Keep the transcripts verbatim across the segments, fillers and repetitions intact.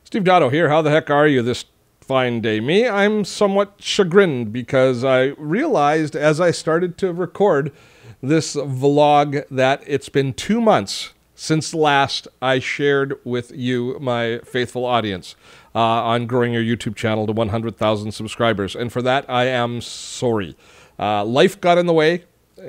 Steve Dotto here. How the heck are you this fine day? Me, I'm somewhat chagrined because I realized as I started to record this vlog that it's been two months since last I shared with you, my faithful audience, uh, on growing your YouTube channel to one hundred thousand subscribers. And for that, I am sorry. Uh, life got in the way.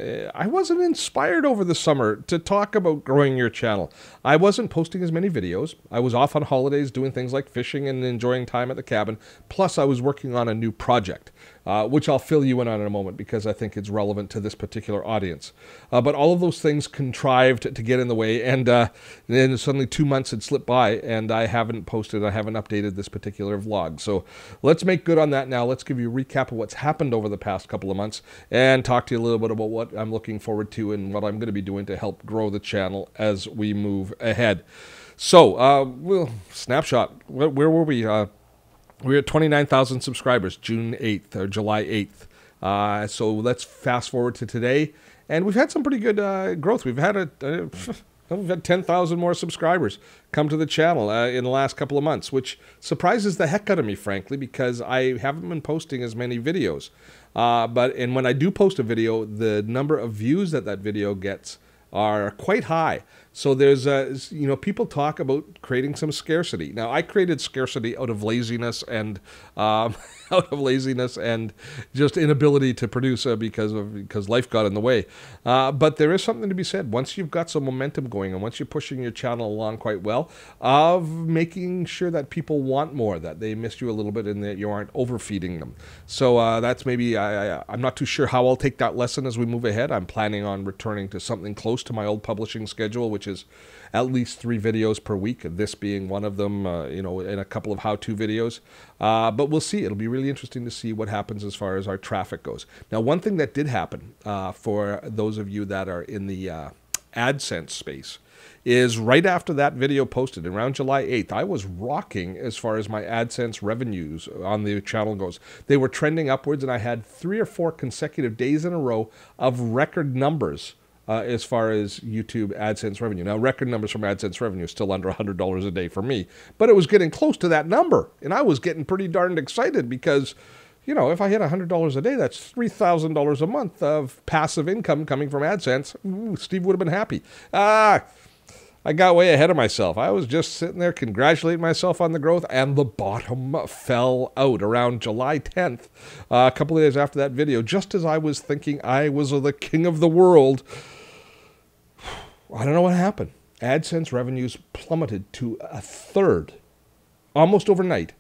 I wasn't inspired over the summer to talk about growing your channel. I wasn't posting as many videos. I was off on holidays doing things like fishing and enjoying time at the cabin. Plus, I was working on a new project, uh, which I'll fill you in on in a moment because I think it's relevant to this particular audience. Uh, but all of those things contrived to get in the way, and uh, then suddenly two months had slipped by, and I haven't posted, I haven't updated this particular vlog. So let's make good on that now. Let's give you a recap of what's happened over the past couple of months and talk to you a little bit about what what I'm looking forward to and what I'm going to be doing to help grow the channel as we move ahead. So, uh, well, snapshot. Where, where were we? Uh, we were at twenty-nine thousand subscribers, June eighth or July eighth. Uh, so let's fast forward to today, and we've had some pretty good uh, growth. We've had a, a we've had ten thousand more subscribers come to the channel uh, in the last couple of months, which surprises the heck out of me, frankly, because I haven't been posting as many videos. Uh, but and when I do post a video, the number of views that that video gets are quite high. So there's, uh, you know, people talk about creating some scarcity. Now, I created scarcity out of laziness and um, out of laziness and just inability to produce uh, because of because life got in the way. Uh, but there is something to be said once you've got some momentum going and once you're pushing your channel along quite well, of making sure that people want more, that they miss you a little bit, and that you aren't overfeeding them. So uh, that's maybe I, I, I'm not too sure how I'll take that lesson as we move ahead. I'm planning on returning to something close to my old publishing schedule, which is at least three videos per week, this being one of them, uh, you know, and a couple of how-to videos. Uh, but we'll see. It'll be really interesting to see what happens as far as our traffic goes. Now, one thing that did happen uh, for those of you that are in the uh, AdSense space is right after that video posted, around July eighth, I was rocking as far as my AdSense revenues on the channel goes. They were trending upwards, and I had three or four consecutive days in a row of record numbers Uh, as far as YouTube AdSense revenue. Now, record numbers from AdSense revenue is still under one hundred dollars a day for me, but it was getting close to that number, and I was getting pretty darned excited because, you know, if I hit one hundred dollars a day, that's three thousand dollars a month of passive income coming from AdSense. Ooh, Steve would have been happy. Ah, I got way ahead of myself. I was just sitting there congratulating myself on the growth, and the bottom fell out around July tenth, uh, a couple of days after that video, just as I was thinking I was the king of the world. I don't know what happened. AdSense revenues plummeted to a third, almost overnight,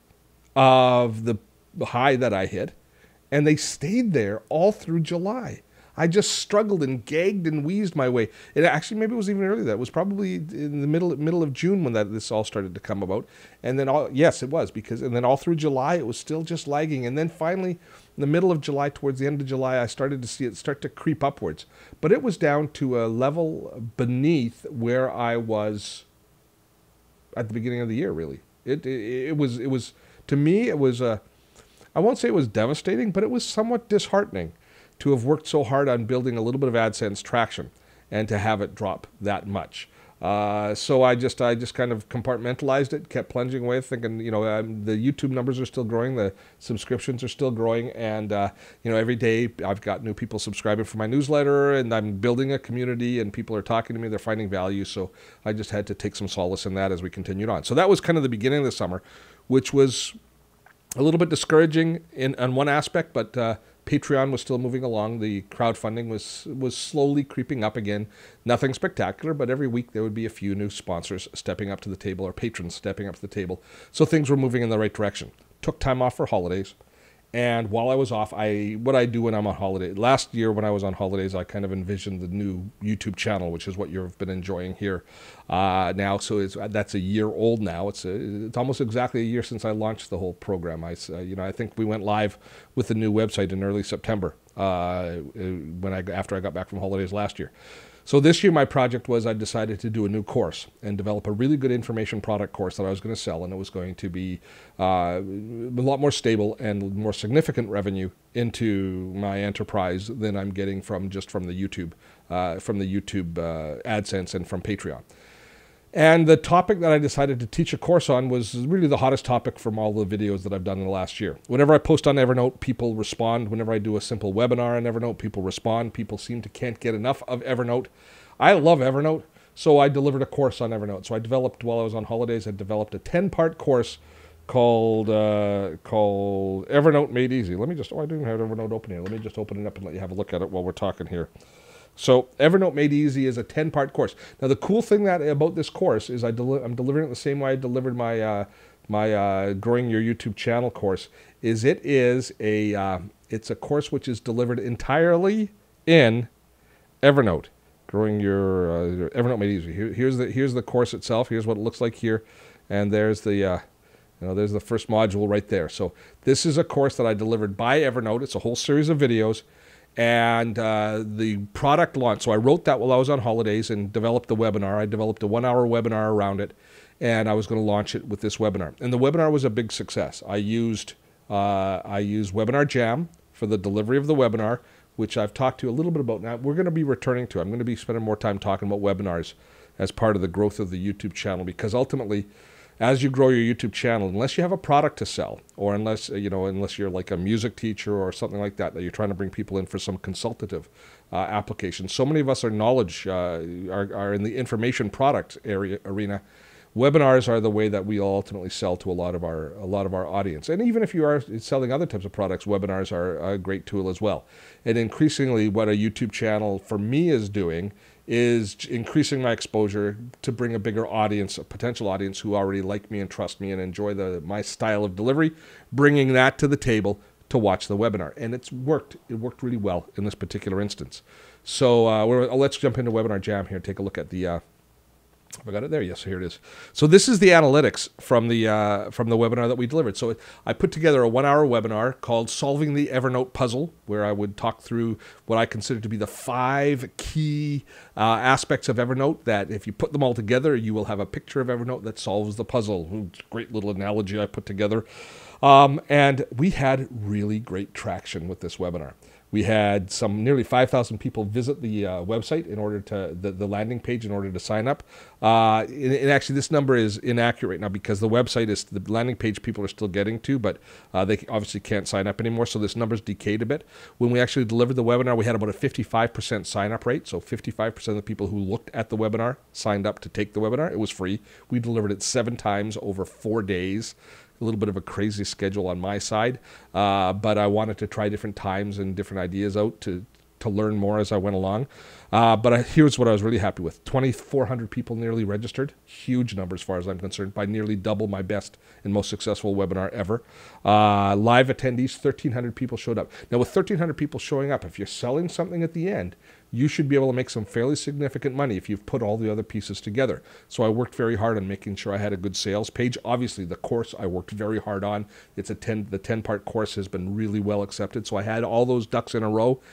of the high that I hit, and they stayed there all through July. I just struggled and gagged and wheezed my way. It actually, maybe it was even earlier. That it was probably in the middle middle of June when that this all started to come about. And then, all, yes, it was because, and then all through July, it was still just lagging. And then finally, in the middle of July, towards the end of July, I started to see it start to creep upwards. But it was down to a level beneath where I was at the beginning of the year. Really, it it, it was it was to me it was a, I won't say it was devastating, but it was somewhat disheartening to have worked so hard on building a little bit of AdSense traction and to have it drop that much. Uh, so I just I just kind of compartmentalized it, kept plunging away, thinking, you know, um, the YouTube numbers are still growing, the subscriptions are still growing, and, uh, you know, every day I've got new people subscribing for my newsletter, and I'm building a community, and people are talking to me, they're finding value, so I just had to take some solace in that as we continued on. So that was kind of the beginning of the summer, which was a little bit discouraging in on one aspect, but uh, Patreon was still moving along. The crowdfunding was was slowly creeping up again. Nothing spectacular, but every week there would be a few new sponsors stepping up to the table, or patrons stepping up to the table. So things were moving in the right direction. Took time off for holidays. And while I was off, I what I do when I'm on holiday. Last year when I was on holidays, I kind of envisioned the new YouTube channel, which is what you've been enjoying here uh, now. So it's, that's a year old now. It's a, it's almost exactly a year since I launched the whole program. I uh, you know I think we went live with the new website in early September uh, when I after I got back from holidays last year. So this year my project was I decided to do a new course and develop a really good information product course that I was going to sell, and it was going to be uh, a lot more stable and more significant revenue into my enterprise than I'm getting from just from the YouTube, uh, from the YouTube uh, AdSense and from Patreon. And the topic that I decided to teach a course on was really the hottest topic from all the videos that I've done in the last year. Whenever I post on Evernote, people respond. Whenever I do a simple webinar on Evernote, people respond. People seem to can't get enough of Evernote. I love Evernote, so I delivered a course on Evernote. So I developed, while I was on holidays, I developed a ten-part course called uh, called Evernote Made Easy. Let me just, oh, I didn't have Evernote open here. Let me just open it up and let you have a look at it while we're talking here. So Evernote Made Easy is a ten-part course. Now, the cool thing that about this course is I deli I'm delivering it the same way I delivered my uh, my uh, Growing Your YouTube Channel course. Is it is a uh, it's a course which is delivered entirely in Evernote. Growing Your uh, Evernote Made Easy. Here, here's the here's the course itself. Here's what it looks like here, and there's the uh, you know there's the first module right there. So this is a course that I delivered by Evernote. It's a whole series of videos. And uh, the product launch, so I wrote that while I was on holidays and developed the webinar. I developed a one-hour webinar around it, and I was going to launch it with this webinar. And the webinar was a big success. I used uh, I used Webinar Jam for the delivery of the webinar, which I've talked to you a little bit about. Now we're going to be returning to. I'm going to be spending more time talking about webinars as part of the growth of the YouTube channel, because ultimately, as you grow your YouTube channel, unless you have a product to sell, or unless you know, unless you're like a music teacher or something like that, that you're trying to bring people in for some consultative uh, application. So many of us are knowledge, uh, are, are in the information product area arena. Webinars are the way that we ultimately sell to a lot of our a lot of our audience. And even if you are selling other types of products, webinars are a great tool as well. And increasingly, what a YouTube channel for me is doing is increasing my exposure to bring a bigger audience, a potential audience who already like me and trust me and enjoy the my style of delivery, bringing that to the table to watch the webinar. And it's worked. It worked really well in this particular instance. So uh, we're, let's jump into Webinar Jam here. Take a look at the. Uh, Have I got it there? Yes, here it is. So this is the analytics from the uh, from the webinar that we delivered. So I put together a one-hour webinar called Solving the Evernote Puzzle, where I would talk through what I consider to be the five key uh, aspects of Evernote that if you put them all together, you will have a picture of Evernote that solves the puzzle. Great little analogy I put together. Um, and we had really great traction with this webinar. We had some nearly five thousand people visit the uh, website in order to, the, the landing page in order to sign up. Uh, and, and actually this number is inaccurate right now because the website is, the landing page people are still getting to, but uh, they obviously can't sign up anymore. So this number's decayed a bit. When we actually delivered the webinar, we had about a fifty-five percent sign up rate. So fifty-five percent of the people who looked at the webinar signed up to take the webinar. It was free. We delivered it seven times over four days. A little bit of a crazy schedule on my side, uh, but I wanted to try different times and different ideas out to to learn more as I went along. Uh, but I, here's what I was really happy with. twenty-four hundred people nearly registered. Huge number as far as I'm concerned, by nearly double my best and most successful webinar ever. Uh, live attendees, thirteen hundred people showed up. Now with thirteen hundred people showing up, if you're selling something at the end, you should be able to make some fairly significant money if you've put all the other pieces together. So I worked very hard on making sure I had a good sales page. Obviously, the course I worked very hard on. It's a ten, the ten-part course has been really well accepted. So I had all those ducks in a row.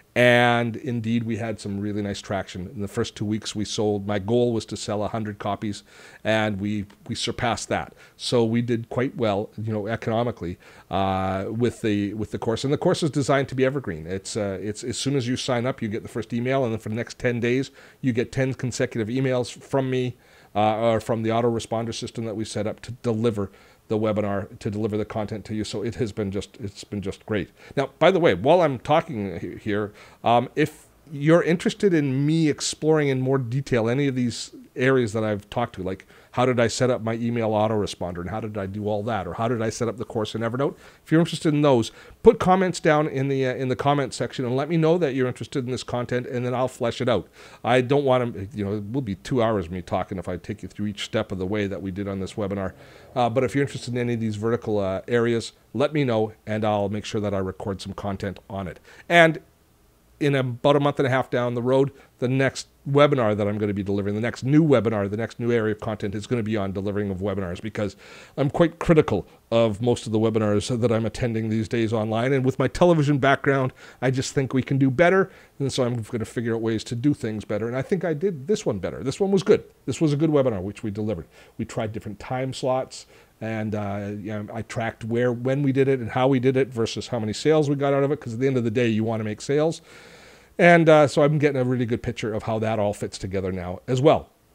And indeed, we had some really nice traction. In the first two weeks, we sold, my goal was to sell one hundred copies, and we we surpassed that. So we did quite well, you know, economically uh, with the with the course. And the course is designed to be evergreen. It's uh, it's as soon as you sign up, you get the first email, and then for the next ten days, you get ten consecutive emails from me uh, or from the autoresponder system that we set up to deliver the webinar, to deliver the content to you. So it has been just, it's been just great. Now, by the way, while I'm talking here, um, if you're interested in me exploring in more detail any of these areas that I've talked to, like how did I set up my email autoresponder and how did I do all that, or how did I set up the course in Evernote, if you're interested in those, put comments down in the uh, in the comment section and let me know that you're interested in this content, and then I'll flesh it out. I don't want to, you know, it will be two hours of me talking if I take you through each step of the way that we did on this webinar. Uh, but if you're interested in any of these vertical uh, areas, let me know and I'll make sure that I record some content on it. And in about a month and a half down the road, the next webinar that I'm going to be delivering, the next new webinar, the next new area of content is going to be on delivering of webinars, because I'm quite critical of most of the webinars that I'm attending these days online. And with my television background, I just think we can do better. And so I'm going to figure out ways to do things better. And I think I did this one better. This one was good. This was a good webinar, which we delivered. We tried different time slots. And uh, you know, I tracked where, when we did it and how we did it versus how many sales we got out of it, because at the end of the day, you want to make sales. And uh, so I'm getting a really good picture of how that all fits together now as well.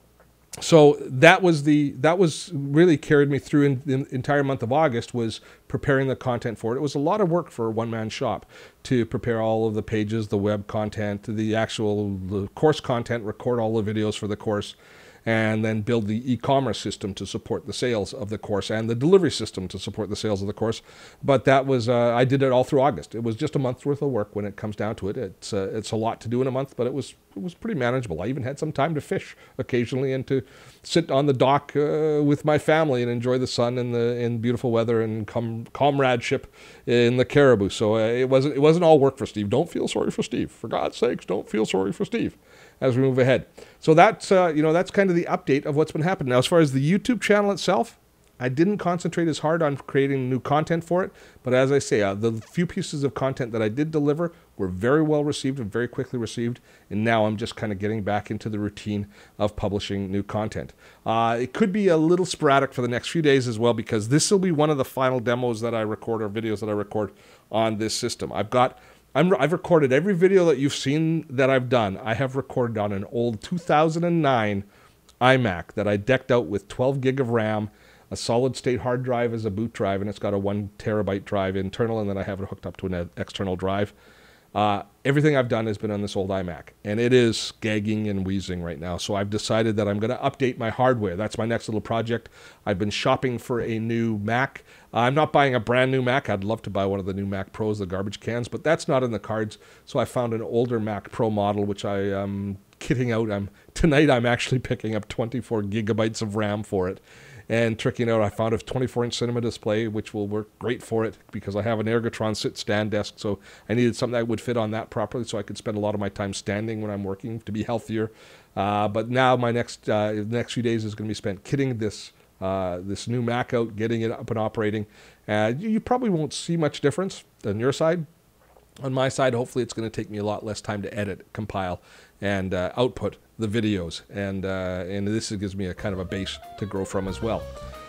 so that was the that was really carried me through in the entire month of August, was preparing the content for it. It was a lot of work for a one-man shop to prepare all of the pages, the web content, the actual the course content, record all the videos for the course, and then build the e-commerce system to support the sales of the course and the delivery system to support the sales of the course. But that was, uh, I did it all through August. It was just a month's worth of work when it comes down to it. It's, uh, it's a lot to do in a month, but it was, it was pretty manageable. I even had some time to fish occasionally and to sit on the dock uh, with my family and enjoy the sun and the in beautiful weather and com comradeship in the Caribou. So uh, it wasn't, it wasn't all work for Steve. Don't feel sorry for Steve. For God's sakes, don't feel sorry for Steve as we move ahead. So that's, uh, you know, that's kind of the update of what's been happening. Now, as far as the YouTube channel itself, I didn't concentrate as hard on creating new content for it. But as I say, uh, the few pieces of content that I did deliver were very well received and very quickly received. And now I'm just kind of getting back into the routine of publishing new content. Uh, it could be a little sporadic for the next few days as well, because this will be one of the final demos that I record, or videos that I record on this system. I've got I'm, I've recorded every video that you've seen that I've done. I have recorded on an old two thousand nine iMac that I decked out with twelve gig of RAM, a solid state hard drive as a boot drive, and it's got a one terabyte drive internal, and then I have it hooked up to an external drive. Uh, everything I've done has been on this old iMac, and it is gagging and wheezing right now. So I've decided that I'm going to update my hardware. That's my next little project. I've been shopping for a new Mac. Uh, I'm not buying a brand new Mac. I'd love to buy one of the new Mac Pros, the garbage cans, but that's not in the cards. So I found an older Mac Pro model, which I am kitting out. I'm tonight I'm actually picking up twenty-four gigabytes of RAM for it. And tricking out, I found a twenty-four inch cinema display, which will work great for it because I have an Ergotron sit stand desk. So I needed something that would fit on that properly, so I could spend a lot of my time standing when I'm working to be healthier. Uh, but now my next uh, the next few days is going to be spent kitting this uh, this new Mac out, getting it up and operating. Uh, you, you probably won't see much difference on your side. On my side, hopefully it's going to take me a lot less time to edit, compile, and uh, output the videos, and uh, and this gives me a kind of a base to grow from as well.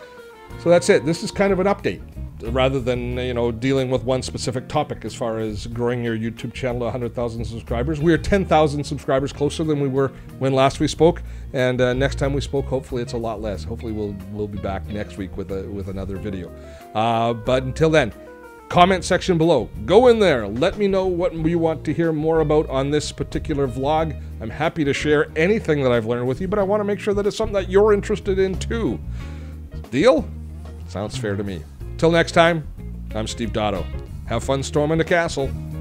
So that's it. This is kind of an update, rather than you know dealing with one specific topic as far as growing your YouTube channel to one hundred thousand subscribers. We are ten thousand subscribers closer than we were when last we spoke, and uh, next time we spoke, hopefully it's a lot less. Hopefully we'll we'll be back next week with a with another video. Uh, but until then, comment section below. Go in there. Let me know what you want to hear more about on this particular vlog. I'm happy to share anything that I've learned with you, but I want to make sure that it's something that you're interested in too. Deal? Sounds fair to me. Till next time, I'm Steve Dotto. Have fun storming the castle.